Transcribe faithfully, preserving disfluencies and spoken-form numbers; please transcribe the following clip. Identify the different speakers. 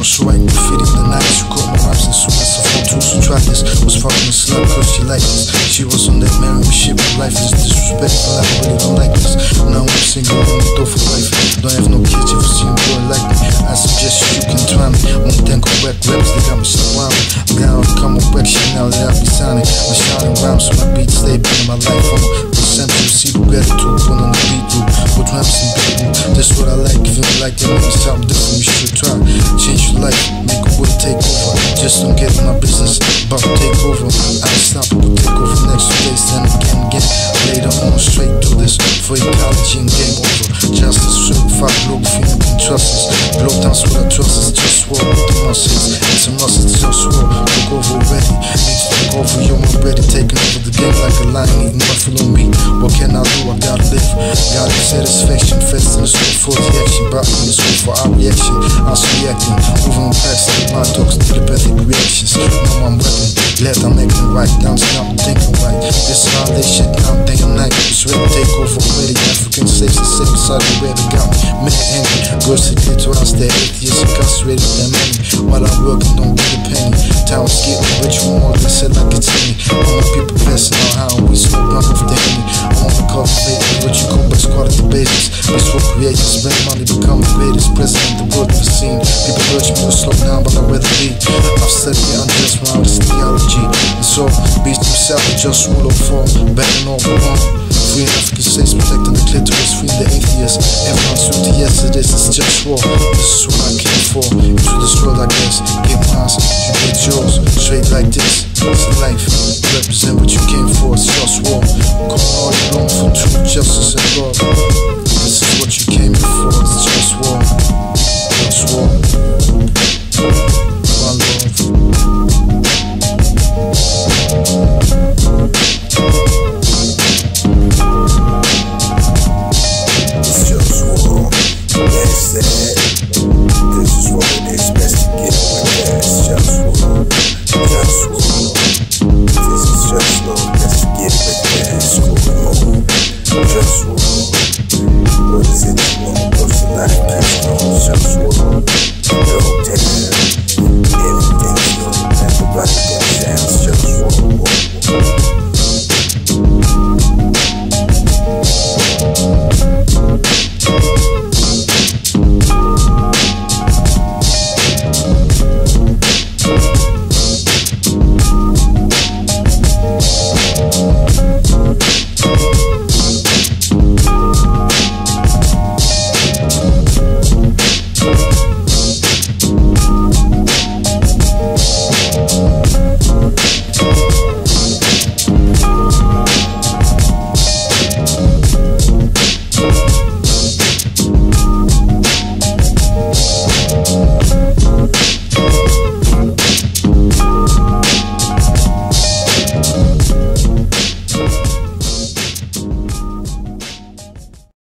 Speaker 1: so I graffiti the nights. You caught my raps as soon as I found tools to try this. Was fucking a slut cause she liked this. She was on that married shit, my life is disrespectful, I really don't like this. Now I'm single on the door for life. Don't have no kids if you see a boy like me. I suggest you can try me. One thing correct raps, they got me so wild. I'm gonna come with wreck shit now that I be signing. My shining rhymes, so my beats stay in my life. I'm a percentage, see who get it to put on the beat loop. Put rhymes in beat loop, that's what I like. If you like that, maybe something different, you should try. Change your life, make a world take over. Just don't get in my business, but take over. I stop, will take over next few days, then again, again. Later on, straight to this, for ecology and game over. Justice, certified, Globalfirm, can trust us. Globetown, what I trust is just war with the muscles. It's a must, it's just war. Took over already, need to take over, yo, I'm ready. Taking over the game like a lion, eating buffalo meat. What can I do? I gotta live. Gotta satisfaction, fast in the street for the action. But in the street for our reaction. I was reacting, moving past like my dogs, telepathic reactions. Now I'm rapping, glad I'm acting right. Down to now I'm thinking right. This all this shit, now I'm thinking night. It's ready to take over already. African slaves and same side of where they got me. Man angry, girls to get to us, they're atheists incarcerated them many. While I'm working, don't get a penny. Town's getting rich from all they said like it's any. All my people passing on how we smoke blunt off the henny. I wanna cultivate what you call best quality basis. Best for creators, spend money, become the greatest president the world ever seen. People urge me to slow down, but I'd rather lead. I've studied the unjust round, it's theology. And so, beast himself, just rule of fall, betting all the wrong. Free African states, protecting the clitoris, freeing the atheists. Everyone's with the yes to this, it's just war. This is what I came for. Into this world, I guess. Get mine, you get yours. Straight like this, it's life. Represent what you came for, it's just war. Call all you long for truth, justice, and love.